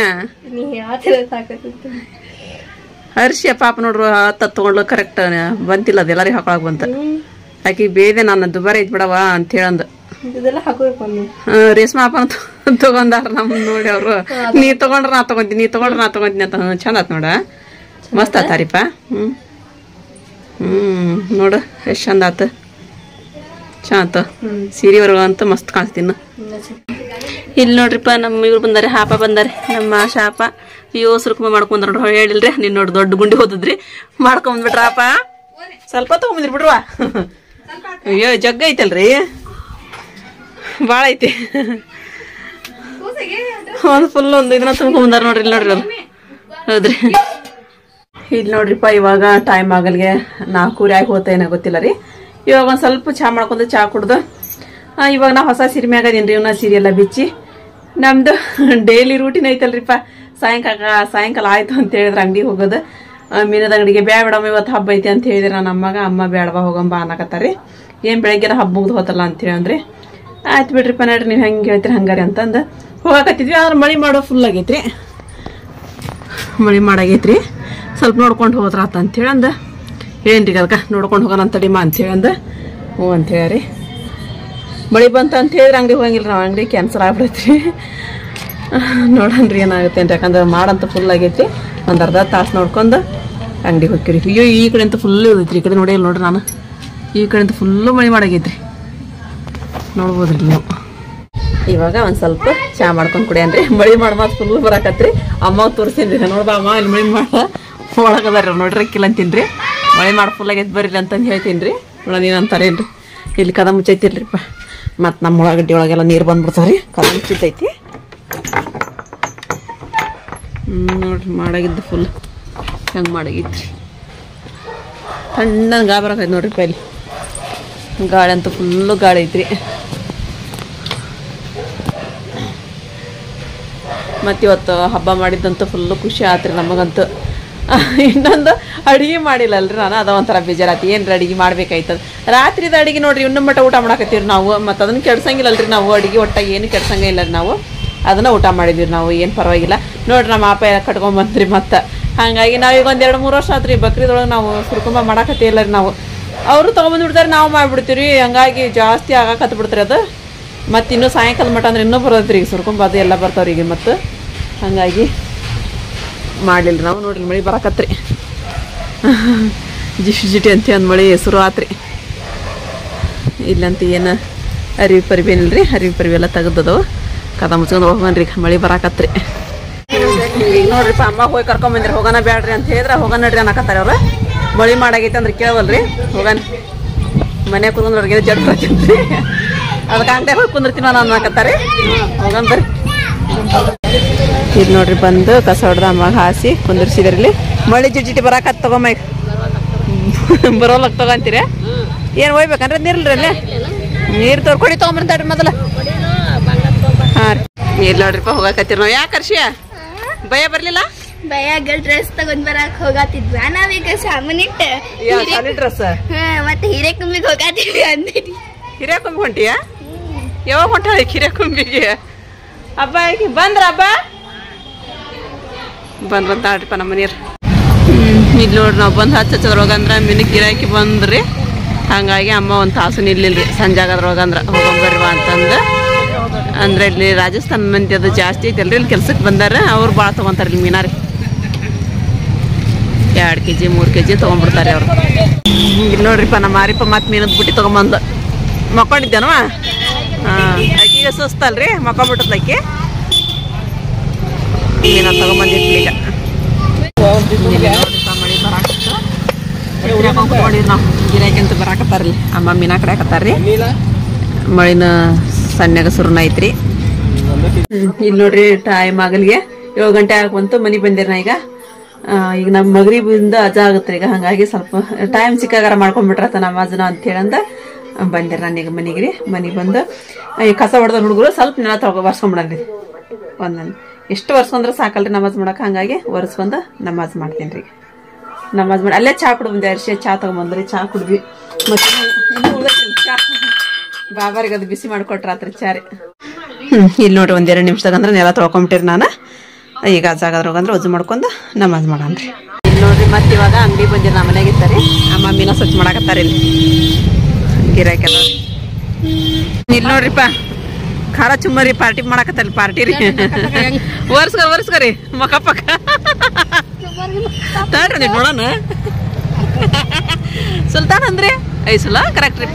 ಹರ್ಷಿಯ ಪಾಪ ನೋಡ್ರು ಹತ್ತ ತಗೊಂಡ್ಲು ಕರೆಕ್ಟ್ ಬಂತಿಲ್ಲ ಅದು ಎಲ್ಲರಿಗೂ ಹಾಕೊಳಕ್ ಬಂತ ಆಕಿ ಬೇದೆ ನಾನು ದುಬಾರಿ ಐತ್ ಬಿಡವ ಅಂತ ಹೇಳಂದ ರೇಷ್ಮಾ ಅಪ್ಪನ ತಗೊಂಡಾರ ನಮ್ ನೋಡಿ ಅವ್ರು ನೀ ತಗೊಂಡ್ರ ನಾ ತಗೊಂತೀನಿ ನೀ ತಗೊಂಡ್ರ ನಾ ತಗೊಂತೀನಿ ಅಂತ ಚಂದ ಆತ್ ನೋಡ ಮಸ್ತ್ ಆತಾರಿಪ್ಪ ಹ್ಮ್ ಹ್ಮ್ ನೋಡು ಎಷ್ಟ್ ಚಂದ ಆತ ಚಂದ ಸೀರೆ ಅಂತೂ ಮಸ್ತ್ ಕಾಣಿಸ್ತೀನಿ ಇಲ್ಲಿ ನೋಡ್ರಿಪ್ಪ ನಮ್ಮ ಇವ್ರು ಬಂದಾರೆ ಹಾಪ ಬಂದಾರೆ ನಮ್ಮ ಶಾಪ ಅಯ್ಯೋ ಸುರ್ಕುಂಬ ಮಾಡ್ಕೊಂಡ್ ನೋಡ್ರಿ ಹೇಳಿಲ್ರಿ ನೀನ್ ನೋಡಿ ದೊಡ್ಡ ಗುಂಡಿ ಹೋದದ್ರಿ ಮಾಡ್ಕೊಂಡ್ಬಿಟ್ರಪ್ಪ ಸ್ವಲ್ಪ ತಗೊಂಬಂದ್ರಿ ಬಿಡ್ರುವ ಅಯ್ಯೋ ಜಗ್ಗ ಐತಲ್ರಿ ಬಾಳ ಐತಿ ಒಂದ್ ಫುಲ್ ಒಂದು ಇದನ್ನ ತುಂಬ್ಕೊಂಬಂದಾರ ನೋಡ್ರಿ ಇಲ್ಲಿ ನೋಡ್ರಿ ಅದು ಹೌದ್ರಿ ಇಲ್ಲಿ ನೋಡ್ರಿಪ್ಪ ಇವಾಗ ಟೈಮ್ ಆಗಲ್ಗೆ ನಾಲ್ಕೂರಿ ಆಗಿ ಹೋಗ್ತಾ ಏನೋ ಗೊತ್ತಿಲ್ಲ ರೀ ಇವಾಗ ಒಂದ್ ಸ್ವಲ್ಪ ಚಾ ಮಾಡ್ಕೊಂಡು ಚಾ ಕುಡ್ದು ಇವಾಗ ನಾ ಹೊಸ ಸೀರೆ ಮ್ಯಾಗದೇನ್ರಿ ಇವನ್ನ ಸೀರೆ ಎಲ್ಲ ಬಿಚ್ಚಿ ನಮ್ದು ಡೈಲಿ ರೂಟೀನ್ ಐತಲ್ರಿಪ್ಪ ಸಾಯಂಕಾಲ ಸಾಯಂಕಾಲ ಆಯ್ತು ಅಂತ ಹೇಳಿದ್ರೆ ಅಂಗಡಿಗೆ ಹೋಗೋದು ಮೀನದ ಅಂಗಡಿಗೆ ಬ್ಯಾ ಬಿಡಮ್ಮ ಇವತ್ತು ಹಬ್ಬ ಐತಿ ಅಂತ ಹೇಳಿದ್ರೆ ನನ್ನ ಅಮ್ಮಗ ಅಮ್ಮ ಬೇಡವಾ ಹೋಗಂಬ ಅನ್ನಕತ್ತಾರಿ ಏನ್ ಬೆಳಗ್ಗೆ ಹಬ್ಬ ಮುಗ್ದು ಹೋತಲ್ಲ ಅಂತ ಹೇಳಿ ಅಂದ್ರೆ ಆಯ್ತು ಬಿಡ್ರಿಪ್ಪ ನೋಡ್ರಿ ನೀವು ಹೆಂಗೆ ಹೇಳ್ತೀರಿ ಹಂಗಾರಿ ಅಂತಂದು ಹೋಗಾಕತ್ತಿದ್ವಿ ಆದ್ರೆ ಮಳಿ ಮಾಡೋ ಫುಲ್ ಆಗೈತ್ರಿ ಮಳಿ ಮಾಡಾಗೈತ್ರಿ ಸ್ವಲ್ಪ ನೋಡ್ಕೊಂಡು ಹೋದ್ರಾತ ಅಂತೇಳಿ ಅಂದ ಏನ್ರಿ ಅದಕ್ಕೆ ನೋಡ್ಕೊಂಡು ಹೋಗೋಣ ಅಂತಡಿಮ ಅಂತೇಳಿ ಅಂದ ಹ್ಞೂ ಅಂತ ಹೇಳಿ ಮಳಿ ಬಂತ ಅಂತ ಹೇಳಿದ್ರೆ ಅಂಗಡಿ ಹೋಗಂಗಿಲ್ಲ ನಾವು ಅಂಗಡಿ ಕ್ಯಾನ್ಸಲ್ ಆಗ್ಬಿಡೈತ್ರಿ ನೋಡನ್ರಿ ಏನಾಗುತ್ತೆ ಅಂತ ಯಾಕಂದ್ರೆ ಮಾಡಂತ ಫುಲ್ ಆಗೈತಿ ಒಂದು ಅರ್ಧ ತಾಸು ನೋಡ್ಕೊಂಡು ಅಂಗಡಿಗೆ ಹೋಗ್ತೀರಿ ಅಯ್ಯೋ ಈ ಕಡೆ ಅಂತ ಫುಲ್ ಇರ್ತೈತ್ರಿ ಈ ಕಡೆ ನೋಡಿ ನೋಡ್ರಿ ನಾನು ಈ ಕಡೆ ಅಂತ ಫುಲ್ಲು ಮಳಿ ಮಾಡಾಗೈತ್ರಿ ನೋಡ್ಬೋದ್ರಿ ನೀವು ಇವಾಗ ಒಂದ್ ಸ್ವಲ್ಪ ಚಾ ಮಾಡ್ಕೊಂಡ್ ಕುಡಿಯನ್ರಿ ಮಳಿ ಮಾಡ್ಮಾತ್ ಫುಲ್ ಬರಾಕತ್ರಿ ಅಮ್ಮ ತೋರಿಸ್ತೀನಿ ನೋಡ್ಬಾ ಅಮ್ಮ ಇಲ್ಲಿ ಮಳಿ ಮಾಡ ಒಳಗದಾರ ನೋಡ್ರಿ ಕಿಲ್ಲ ಅಂತೀನ್ರಿ ಮಳಿ ಮಾಡಿ ಫುಲ್ ಆಗೈತಿ ಬರ್ರಿ ಅಂತಂದು ಹೇಳ್ತೀನಿ ನೋಡ ನೀನು ಅಂತಾರೇನ್ರಿ ಇಲ್ಲಿ ಕದ ಮುಚ್ಚೈತಿಲ್ರಿಪ್ಪ ಮತ್ತು ನಮ್ಮ ಉಳ್ಳಾಗಡ್ಡಿ ಒಳಗೆಲ್ಲ ನೀರು ಬಂದ್ಬಿಡ್ತಾವ್ರಿ ಕದ ಮುಚ್ಚೈತಿ ಹ್ಞೂ ನೋಡ್ರಿ ಮಾಡಾಗಿದ್ದು ಫುಲ್ ಹೆಂಗೆ ಮಾಡಾಗಿದ್ರಿ ತಣ್ಣನ ಗಾಳಿ ಬರಕೈತಿ ನೋಡ್ರಿಪ್ಪ ಇಲ್ಲಿ ಗಾಳಿ ಅಂತೂ ಫುಲ್ಲು ಗಾಳಿ ಐತ್ರಿ ಮತ್ತು ಇವತ್ತು ಹಬ್ಬ ಮಾಡಿದ್ದಂತೂ ಫುಲ್ಲು ಖುಷಿ ಆತ್ರಿ ನಮಗಂತೂ. ಇನ್ನೊಂದು ಅಡುಗೆ ಮಾಡಿಲ್ಲಲ್ರಿ ನಾನು, ಅದ ಒಂಥರ ಬೇಜಾರಾತಿ. ಏನ್ರಿ ಅಡುಗೆ ಮಾಡ್ಬೇಕಾಯ್ತದ ರಾತ್ರಿದ ಅಡುಗೆ ನೋಡ್ರಿ ಇನ್ನೂ ಮಟ್ಟ ಊಟ ಮಾಡಕತ್ತೀವಿ ನಾವು. ಮತ್ತು ಅದನ್ನು ಕೆಡ್ಸಂಗಿಲ್ಲಲ್ರಿ ನಾವು, ಅಡುಗೆ ಒಟ್ಟಾಗಿ ಏನು ಕೆಡ್ಸಂಗ ಇಲ್ಲ ರೀ ನಾವು. ಅದನ್ನ ಊಟ ಮಾಡಿದ್ವಿ ನಾವು, ಏನು ಪರವಾಗಿಲ್ಲ ನೋಡ್ರಿ. ನಮ್ಮ ಅಪ್ಪ ಎಲ್ಲ ಕಟ್ಕೊಂಬಂದ್ರಿ ಮತ್ತು ಹಾಗಾಗಿ ನಾವೀಗ ಒಂದು ಎರಡು ಮೂರು ವರ್ಷ ಆತ್ರಿ ಬಕ್ರೀದೊಳಗೆ ನಾವು ಸುರ್ಕುಂಬ ಮಾಡಕತ್ತಿಲ್ಲ ರೀ ನಾವು. ಅವರು ತೊಗೊಂಬಂದ್ಬಿಡ್ತಾರೆ, ನಾವು ಮಾಡಿಬಿಡ್ತೀವಿ ರೀ. ಹಂಗಾಗಿ ಜಾಸ್ತಿ ಆಗಾಕತ್ ಬಿಡ್ತಾರೆ ಅದು. ಮತ್ತು ಇನ್ನೂ ಸಾಯಂಕಾಲ ಮಟ್ಟ ಅಂದ್ರೆ ಇನ್ನೂ ಬರೋದ್ರಿ ಈಗ ಸುರ್ಕುಂಬ ಅದು ಎಲ್ಲ ಬರ್ತಾವ್ರಿ ಈಗ. ಮತ್ತು ಹಾಗಾಗಿ ಮಾಡಲಿಲ್ಲ ನಾವು. ನೋಡ್ರಿ ಮಳೆ ಬರಕತ್ರಿ, ಜಿಶ್ ಜಿಟಿ ಅಂತ ಒಂದು ಮಳೆ ಶುರು ಆತ್ರಿ. ಇಲ್ಲಂತ ಏನು ಅರಿವಿ ಪರಿವಿ ಏನಿಲ್ರಿ, ಅರಿವಿ ಪರಿವಿ ಎಲ್ಲ ತೆಗ್ದದವು. ಕದ ಮುಚ್ಕೊಂಡು ಹೋಗನ್ರಿ, ಮಳೆ ಬರಾಕತ್ರಿ. ಈಗ ನೋಡ್ರಿಪ್ಪ ಅಮ್ಮ ಹೋಗಿ ಕರ್ಕೊಂಬಂದ್ರಿ. ಹೋಗೋಣ ಬ್ಯಾಡ್ರಿ ಅಂತ ಹೇಳಿದ್ರೆ ಹೋಗೋಣ ನಡ್ರಿ ಅನ್ನಕತ್ತಾರೆ ಅವ್ರು. ಮಳೆ ಮಾಡಾಗೈತೆ ಅಂದ್ರೆ ಕೇಳವಲ್ರಿ. ಹೋಗೋಣ ಮನೆ ಕುಂದ್ರವ್ರಿಗೆ ಜಡ್ ಬರ್ತೀನಿ, ಅದಕ್ಕೆ ಅಂಗಡಿ ಹೋಗಿ ಕುಂದಿರ್ತೀನಿ ನಾನು ಅನ್ನಕತ್ತಾರೆ. ಹೋಗೋಣ ಬರ್ರಿ. ಇದು ನೋಡ್ರಿ ಬಂದು ಕಸ ಹೊಡೆದ ಅಮ್ಮಗೆ ಹಾಸಿ ಕುಂದಿರ್ಸಿದ್ರಲ್ಲಿ. ಮಳೆ ಜಿಟಿ ಜಿಟಿ ಬರಾಕತ್ ತಗೊಂಬ ಬರೋಲಕ್ ತಗೊಂತೀರ. ಏನು ಹೋಗ್ಬೇಕಂದ್ರೆ ನೀರ್ಲ್ರಿ ಅಲ್ಲೇ ನೀರು ತೋರ್ಕೊಡಿ ತೊಗೊಂಬರ್ತಾಡ್ರಿ ಮೊದಲ. ಹಾಂ ರೀ ನೀರು ನೋಡ್ರಿಪ್ಪ ಹೋಗಾಕತ್ತೀರಿ ನಾವು. ಯಾಕೆ ಹರ್ಷಿಯ ಭಯ ಬರ್ಲಿಲ್ಲ? ಬಯಾಗ ಡ್ರೆಸ್ ತಗೊಂಡ್ ಬರಾಕ್ ಹೋಗಾತಿದ್ವಿ ನಾವೀಗ ಸಾಮಾನಿಟ್ಟು ಡ್ರೆಸ್ ಮತ್ತೆ ಹಿರೇಕುಂಬಿಗೆ ಹೋಗಾತಿದ್ವಿ ಅಂದಿರಿ. ಹಿರೇಕುಂಬಿ ಹೊಂಟಿಯಾ? ಯಾವಾಗ ಹೊಂಟಾಳ ಹಿರೇಕುಂಬಿಗೆ? ಹಬ್ಬ ಬಂದ್ರ ಹಬ್ಬ ಬಂದ್ರಂತ ಆಡ್ರಿಪ್ಪ ನಮ್ಮ ಮನೆಯವ್ರು. ಇಲ್ಲಿ ನೋಡ್ರಿ ನಾವು ಬಂದು ಹಚ್ಚದ್ರೊಳಗಂದ್ರೆ ಮಿನಿಕ್ ಗಿರಾಕಿ ಬಂದ್ರಿ. ಹಾಗಾಗಿ ಅಮ್ಮ ಒಂದು ತಾಸು ನಿಲ್ಲಿಲ್ರಿ ಸಂಜೆ ಆಗೋದ್ರೊಳಗಂದ್ರೆ ಹೋಗಂಬರ್ವ ಅಂತಂದು. ಅಂದ್ರೆ ಇಲ್ಲಿ ರಾಜಸ್ಥಾನ ಮಂದಿ ಅದು ಜಾಸ್ತಿ ಐತಲ್ರಿ, ಇಲ್ಲಿ ಕೆಲ್ಸಕ್ಕೆ ಬಂದಾರ. ಅವ್ರು ಭಾಳ ತೊಗೊಂತಾರೆ ಇಲ್ಲಿ ಮೀನಾ ರೀ. ಎರಡು ಕೆ ಜಿ ಮೂರು ಕೆ ಜಿ ತೊಗೊಂಡ್ಬಿಡ್ತಾರೆ ಅವ್ರು. ಇಲ್ಲಿ ನೋಡ್ರಿಪ್ಪ ನಮ್ಮ ಮಾರಿಪ್ಪ ಮತ್ತೆ ಮೀನದ ಬುಟ್ಟಿ ತೊಗೊಂಬಂದು ಮಕ್ಕೊಂಡಿದ್ದೇನವ. ಹಾಂ ಅಕ್ಕಿಗೆ ಸುಸ್ತಲ್ರಿ, ಮಕ್ಕೊಂಬಿಟ್ಟದ್ಲಕ್ಕಿ ಮೀನ ತೊಗೊಂಬಂದಿರ್ಲಿ ಈಗ. ಮಳಿ ಬರಾಕತ್ತ ಕುತ್ಕೊಂಡಿವಿ ನಾವು. ಗಿರಾಕಿ ಅಂತ ಬರಾಕತ್ತಾರಲ್ಲಿ ಅಮ್ಮ ಮೀನಾ ಕಡೆಕತ್ತಾರ್ರಿ. ಮಳಿನ ಸಣ್ಣಗ ಸುರುನ ಐತ್ರಿ. ಇಲ್ಲಿ ನೋಡ್ರಿ ಟೈಮ್ ಆಗಲ್ಗೆ ಏಳು ಗಂಟೆ ಆಗ ಬಂತು. ಮನಿ ಬಂದಿರ ನಾ ಈಗ. ಈಗ ನಮ್ಮ ಮಗರಿಬಿಂದ ಅಜ ಆಗುತ್ತೆ ಈಗ. ಹಂಗಾಗಿ ಸ್ವಲ್ಪ ಟೈಮ್ ಸಿಕ್ಕಾಗಾರ ಮಾಡ್ಕೊಂಡ್ಬಿಟ್ರತ್ತ ನಮಾಜನ ಅಂತ ಹೇಳಂದ ಬಂದಿರ ನಾನೀಗ ಮನಿಗ್ರಿ. ಮನಿಗೆ ಬಂದು ಈ ಕಸ ಹೊಡೆದ ಹುಡುಗರು ಸ್ವಲ್ಪ ನೆಲ ತೊಳ್ಕೊ ಒರ್ಸ್ಕೊಂಡ್ಬಿಡನ್ರಿ. ಒಂದೊಂದು ಎಷ್ಟು ಒರ್ಸ್ಕೊಂಡ್ರೆ ಸಾಕಲ್ರಿ ನಮಾಜ್ ಮಾಡಕ್ಕೆ. ಹಂಗಾಗಿ ಒರೆಸ್ಕೊಂಡು ನಮಾಜ್ ಮಾಡ್ತೀನಿ ರೀ. ನಮಾಜ್ ಮಾಡಿ ಅಲ್ಲೇ ಚಾ ಕುಡ್ದು ಬಂದೆ. ಅರಿಶಿ ಚಾ ತಗೊಂಬಂದ್ರಿ, ಚಾ ಕುಡ್ವಿ. ಮತ್ತೆ ಚಾ ಬಾಬಾರಿಗೆ ಅದು ಬಿಸಿ ಮಾಡಿಕೊಟ್ರಾತ್ರಿ ಚಾ ರೀ. ಹ್ಞೂ ಇಲ್ಲಿ ನೋಡ್ರಿ ಒಂದೆರಡು ನಿಮಿಷದಾಗ ಅಂದ್ರೆ ನೆಲ ತೊಳ್ಕೊಂಬಿಟ್ಟಿರಿ ನಾನು. ಈಗ ಜಾಗದ್ರೋಗಂದ್ರೆ ವಜು ಮಾಡ್ಕೊಂಡು ನಮಾಜ್ ಮಾಡನ್ರಿ. ಇಲ್ಲಿ ನೋಡ್ರಿ ಮತ್ತೆ ಇವಾಗ ಅಂಗಡಿ ಬಂದಿರಿ ನಮ್ಮ ಮನೆಗೆ ಇರ್ತಾರೆ. ಅಮ್ಮ ಮೀನ ಸ್ವಚ್ಛ ಮಾಡಕತ್ತಾರೆ ಇಲ್ಲಿ ಗಿರಾಕಿ ಅದ. ಇಲ್ಲಿ ನೋಡ್ರಿಪ್ಪ ಖಾರ ಚುಮ್ಮರಿ ಪಾರ್ಟಿ ಮಾಡಕತ್ತಾರ. ಪಾರ್ಟಿ ರೀ ವರ್ಸ್ಕೊ ವರ್ಸ್ಕೊರಿ ಮಕ್ಕ ಪಕ್ಕ ತಡ್ರಿ ನೋಡೋಣ. ಸುಲ್ತಾನ್ ಅಂದ್ರೆ ಐಸಲ ಕರೆಕ್ಟ್ ರೀಪ.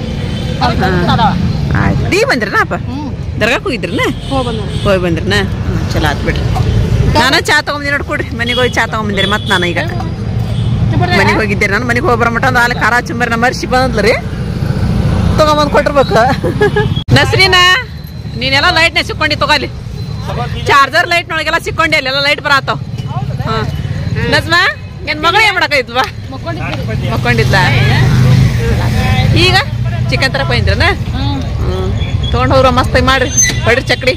ಆಯ್ತು ನೀ ಬಂದ್ರನ ಅಪ್ಪ ದರ್ಗಾಕ್ ಹೋಗಿದ್ರನ? ಹೋಗಿ ಬಂದ್ರನ? ಚಲೋ ಆತ್ ಬಿಡ್ರಿ. ನಾನು ಚಾ ತಗೊಂಬಂದಿ ನೋಡ್ಕೊಡ್ರಿ. ಮನೆಗೆ ಹೋಗಿ ಚಾ ತಗೊಂಬಂದಿರಿ. ಮತ್ತೆ ನಾನು ಈಗ ಮನೆಗೆ ಹೋಗಿದ್ದೆ. ನಾನು ಮನೆಗೆ ಹೋಗಿ ಬರೋ ಮಟ್ಟ ಒಂದು ಅಲ್ಲಿ ಖಾರ ಚುಮ್ಮರಿ ನಮ್ಮ ಮರ್ಸಿ ಬಂದ್ಲ ರೀ, ತಗೊಂಬಂದು ಕೊಟ್ಟಿರ್ಬೇಕು. ನಸ್ರೀನ ನೀನೆಲ್ಲ ಲೈಟ್ನೇ ಸಿಕ್ಕೊಂಡಿ ತಗೋಲಿ. ಚಾರ್ಜರ್ ಲೈಟ್ ನೊಳಗೆಲ್ಲ ಸಿಕ್ಕೊಂಡಿ ಅಲ್ಲೆಲ್ಲ ಲೈಟ್ ಬರತ್ತಾವ. ಹಾಂ ನಜ್ಮಾ ಏನ್ ಮಗಳು ಏನ್ ಮಾಡಕೈತ್ವಾ? ಮಕ್ಕೊಂಡಿದ್ಲ. ಈಗ ಚಿಕನ್ ತರ ಬಂದ್ರನ? ಹ್ಮ್ ತಗೊಂಡ್ ಹೋಗ್ರ ಮಸ್ತಾಗಿ ಮಾಡ್ರಿ. ಹೊಡ್ರಿ ಚಕ್ಡಿ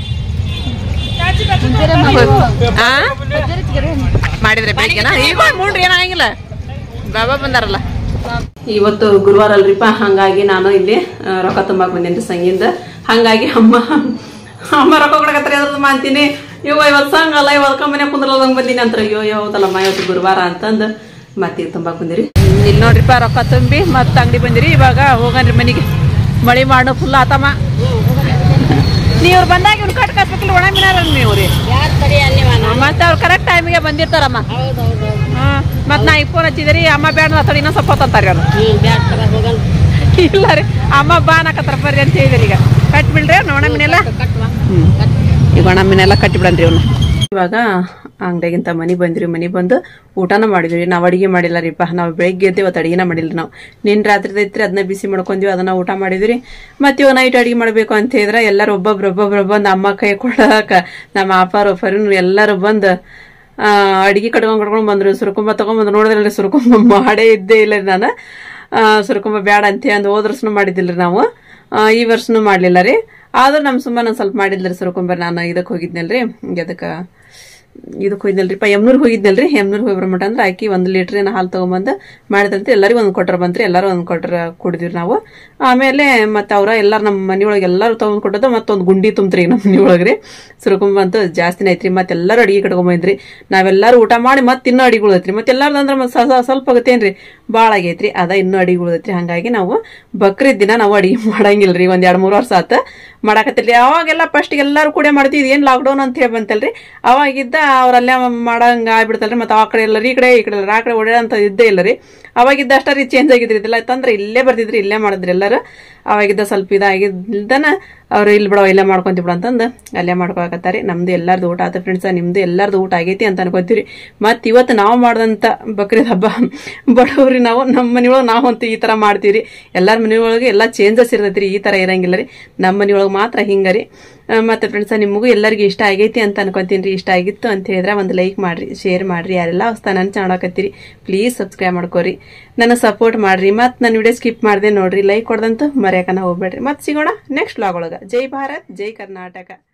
ಮಾಡಿದ್ರೆ ಬೆಳಿಗ್ಗೆನ. ಈಗ ಮೂಡ್ರಿ ಏನಾಗಿಲ್ಲ, ಬಾಬಾ ಬಂದಾರಲ್ಲ. ಇವತ್ತು ಗುರುವಾರ ಅಲ್ರಿಪ್ಪ. ಹಂಗಾಗಿ ನಾನು ಇಲ್ಲಿ ರೊಕ್ಕ ತುಂಬಾಕ್ ಬಂದೇನ್ರಿ ಸಂಗಿಂದ. ಹಂಗಾಗಿ ಅಮ್ಮ ಅಮ್ಮ ರೊಕ್ಕ ಕೊಡಕತ್ತಾರೆ ಅದ್ರದ್ದು ಮಾಡ್ತೀನಿ. ಇವ ಇವತ್ತು ಸಂಘ ಅಲ್ಲ, ಇವತ್ತು ಮನೆ ಕುಂದ್ರಲ್ದಂಗೆ ಬಂದೀನಿ ಅಂತ. ಅಯ್ಯೋ ಯಾವ್ದಲ್ಲಮ್ಮ ಇವತ್ತು ಗುರುವಾರ ಅಂತಂದು ಮತ್ತೆ ತುಂಬಾಕ್ ಬಂದಿರಿ. ಇಲ್ಲಿ ನೋಡ್ರಿಪ್ಪ ರೊಕ್ಕ ತುಂಬಿ ಮತ್ತೆ ಅಂಗಡಿ ಬಂದಿರಿ. ಇವಾಗ ಹೋಗನ್ರಿ ಮನೆಗೆ. ಮಳಿ ಮಾಡೋ ಫುಲ್ ಆತಮ್ಮ. ನೀವ್ರು ಬಂದಾಗ ಇವ್ರು ಕಟ್ ಕಟ್ಬೇಕಿಲ್ಲ, ಒಣ ಮೀನಾರ ನೀವು ರೀ. ಮತ್ತೆ ಅವ್ರು ಕರೆಕ್ಟ್ ಟೈಮಿಗೆ ಬಂದಿರ್ತಾರಮ್ಮ. ಹಾಂ ಮತ್ತೆ ನಾ ಈಗ ಫೋನ್ ಹಚ್ಚಿದ್ರಿ ಅಮ್ಮ ಬ್ಯಾಡ ಅಥವಾ ಇನ್ನೊಂದು ಸ್ವಲ್ಪ ಹೊತ್ತಂತಾರೆ ಅವ್ರು. ಇಲ್ಲ ರೀ ಅಮ್ಮ ಬಾ ನಾಕತ್ತಾರ ಬರ್ರಿ ಅಂತ ಹೇಳಿದ್ರಿ. ಈಗ ಕಟ್ಬಿಡ್ರಿ ಒಣ ಮೀನೆಲ್ಲ. ಹ್ಞೂ ಈಗ ಒಣ ಮೀನೆಲ್ಲ ಕಟ್ಟಿಬಿಡನ್ರಿ ಅವ್ನ. ಇವಾಗ ಅಂಗಡಿಯಾಗಿಂತ ಮನೆ ಬಂದ್ರಿ. ಮನೆ ಬಂದು ಊಟನ ಮಾಡಿದ್ವಿ. ನಾವು ಅಡಿಗೆ ಮಾಡಿಲ್ಲ ರೀಪ. ನಾವು ಬೆಳಿಗ್ಗೆ ಎದ್ದು ಇವತ್ತು ಅಡಿಗೆನ ಮಾಡಿಲ್ಲ. ನಾವು ನಿನ್ನ ರಾತ್ರಿ ಐತ್ರಿ ಅದನ್ನ ಬಿಸಿ ಮಾಡ್ಕೊಂಡ್ವಿ, ಅದನ್ನ ಊಟ ಮಾಡಿದ್ವಿ. ಮತ್ತೆ ಇವಾಗ ನೈಟ್ ಅಡಿಗೆ ಮಾಡ್ಬೇಕು ಅಂತ ಹೇಳಿದ್ರೆ ಎಲ್ಲರೂ ಒಬ್ಬೊಬ್ರು ಒಬ್ಬೊಬ್ರು ಬಂದು ಅಮ್ಮ ಕೈ ಕೊಡಕ ನಮ್ಮ ಅಪ್ಪಾರು ಫರಿನ್ ಎಲ್ಲರೂ ಬಂದು ಆ ಅಡಿಗೆ ಕಟ್ಕೊಂಡ್ ಕಟ್ಕೊಂಡ್ ಬಂದ್ರು. ಸುರ್ಕುಂಬ ತಗೊಂಡ್ಬಂದು ನೋಡಿದ್ರಲ್ರಿ ಸುರ್ಕುಂಬ ಮಾಡೇ ಇದ್ದೇ ಇಲ್ಲ ನಾನು. ಸುರ್ಕುಂಬ ಬ್ಯಾಡ ಅಂತ ಅಂದು ಹೋದ ವರ್ಷನೂ ಮಾಡಿದ್ದಿಲ್ರಿ ನಾವು, ಈ ವರ್ಷನೂ ಮಾಡ್ಲಿಲ್ಲ ರೀ. ಆದ್ರೂ ನಮ್ ಸುಮ್ಮ ನಾನ್ ಸ್ವಲ್ಪ ಮಾಡಿದ್ರಿ ಸುರ್ಕೊಂಬರ್ ನಾನು ಇದಕ್ ಹೋಗಿದ್ನಲ್ರಿ ಅದಕ್ಕ ಇದಕ್ ಹೋಗಿದ್ನಲ್ರಿಪ್ಪ ಯಮ್ನೂರ್ ಹೋಗಿದ್ನಲ್ರಿ ಯಮ್ನೂರ್ ಹೋಗಿ ಬರ್ಮಟ ಅಂದ್ರೆ ಆಕಿ ಒಂದ್ ಲೀಟರ್ ಏನ ಹಾಲು ತಗೊಂಬಂದ್ ಮಾಡಿದಂತೆ ಎಲ್ಲರಿಗೂ ಒಂದ್ ಕೊಟ್ರ ಬಂತ್ರಿ ಎಲ್ಲಾರು ಒಂದ್ ಕೊಟ್ರ ಕುಡಿದ್ವಿ ನಾವು ಆಮೇಲೆ ಮತ್ತ ಅವ್ರ ಎಲ್ಲಾರು ನಮ್ಮ ಮನಿಯೊಳಗೆ ಎಲ್ಲಾರು ತಗೊಂಡ್ ಕೊಟ್ಟದ ಮತ್ತೊಂದ್ ಗುಂಡಿ ತುಂಬ್ತ್ರಿ ನಮ್ಮ ಮನಿಯೊಳಗ್ರಿ ಸುರ್ಕೊಂಬಂತು ಜಾಸ್ತಿನ ಐತ್ರಿ ಮತ್ತ ಎಲ್ಲಾರು ಅಡಿಗೆ ಕಟ್ಕೊಂಬಂದ್ರಿ ನಾವೆಲ್ಲಾರು ಊಟ ಮಾಡಿ ಮತ್ ಇನ್ನೂ ಅಡಿಗೆ ಉಳದೈತ್ರಿ ಮತ್ತ ಎಲ್ಲಾರು ಅಂದ್ರ ಸ್ವಲ್ಪ ಆಗತ್ತೇನ್ರಿ ಬಾಳ ಆಗೈತ್ರಿ ಅದ ಇನ್ನೂ ಅಡಿಗೆ ಉಳದೈತ್ರಿ ಹಂಗಾಗಿ ನಾವು ಬಕ್ರೀದ್ ದಿನ ನಾವು ಅಡಿಗೆ ಮಾಡಂಗಿಲ್ರಿ ಒಂದ್ ಎರಡ್ ಮೂರ್ ವರ್ಷ ಆತ ಮಾಡಾಕತ್ತಿರ್ಲಿ ಅವಾಗೆಲ್ಲ ಫಸ್ಟ್ ಎಲ್ಲಾರು ಕೂಡ ಮಾಡ್ತಿದ್ವಿ ಏನ್ ಲಾಕ್ಡೌನ್ ಅಂತ ಹೇಳಿ ಬಂತಲ್ರಿ ಅವಾಗಿದ್ದ ಅವ್ರಲ್ಲೇ ಮಾಡಂಗ ಆಗ್ಬಿಡ್ತಲ್ರಿ ಮತ್ತೆ ಆ ಕಡೆ ಎಲ್ಲರಿ ಈ ಕಡೆ ಈ ಕಡೆ ಆ ಕಡೆ ಓಡಾಡಂತ ಇದ್ದೇ ಇಲ್ಲರಿ ಅವಾಗಿದ್ದ ಅಷ್ಟರಿ ಚೇಂಜ್ ಆಗಿದ್ರಿ ಇದೆಲ್ಲ ತಂದ್ರೆ ಇಲ್ಲೇ ಬರ್ತಿದ್ರಿ ಇಲ್ಲೇ ಮಾಡಿದ್ರಿ ಎಲ್ಲಾರು ಅವಾಗಿದ್ದ ಸ್ವಲ್ಪ ಇದಾಗಿದ್ದನ ಅವ್ರು ಇಲ್ಲಿ ಬಿಡೋ ಇಲ್ಲೇ ಮಾಡ್ಕೊಂತಿ ಬಿಡ ಅಂತಂದು ಅಲ್ಲೇ ಮಾಡ್ಕೊಳಕತ್ತಾರಿ ನಮ್ದು ಎಲ್ಲಾರ್ದು ಊಟ ಆತ ಫ್ರೆಂಡ್ಸ್ ನಿಮ್ದು ಎಲ್ಲಾರ್ದು ಊಟ ಆಗೈತಿ ಅಂತ ಅನ್ಕೋತೀರಿ ಮತ್ ಇವತ್ತು ನಾವು ಮಾಡ್ದಂತ ಬಕ್ರೀದ್ ಹಬ್ಬ ಬಡವ್ರಿ ನಾವು ನಮ್ಮ ಮನಿಯೊಳಗೆ ನಾವು ಅಂತ ಈ ತರ ಮಾಡ್ತೀವ್ರಿ ಎಲ್ಲಾರ ಮನಿಯೊಳಗೆ ಎಲ್ಲಾ ಚೇಂಜಸ್ ಇರ್ತೈತ್ರಿ ಈ ತರ ಇರಂಗಿಲ್ಲ ರೀ ನಮ್ಮ ಮನಿಯೊಳಗೆ ಮಾತ್ರ ಹಿಂಗರಿ ಮತ್ತೆ ಫ್ರೆಂಡ್ಸ್ ನಿಮಗೂ ಎಲ್ಲರಿಗೂ ಇಷ್ಟ ಆಗೈತಿ ಅಂತ ಅನ್ಕೊಂತೀನಿ ಇಷ್ಟ ಆಗಿತ್ತು ಅಂತ ಹೇಳಿದ್ರೆ ಒಂದು ಲೈಕ್ ಮಾಡ್ರಿ ಶೇರ್ ಮಾಡ್ರಿ ಯಾರೆಲ್ಲ ಹೊಸ್ತಾ ನನ್ನ ಚಾಣಕತ್ತೀರಿ ಪ್ಲೀಸ್ ಸಬ್ಸ್ಕ್ರೈಬ್ ಮಾಡ್ಕೋರಿ ನನ್ನ ಸಪೋರ್ಟ್ ಮಾಡ್ರಿ ಮತ್ ನನ್ನ ವಿಡಿಯೋ ಸ್ಕಿಪ್ ಮಾಡ್ದೆ ನೋಡ್ರಿ ಲೈಕ್ ಕೊಡ್ದಂತೂ ಮರ್ಯಾಕನ ಹೋಗ್ಬೇಡ್ರಿ ಮತ್ ಸಿಗೋಣ ನೆಕ್ಸ್ಟ್ ವ್ಲಾಗ್ ಒಳಗ ಜೈ ಭಾರತ್ ಜೈ ಕರ್ನಾಟಕ.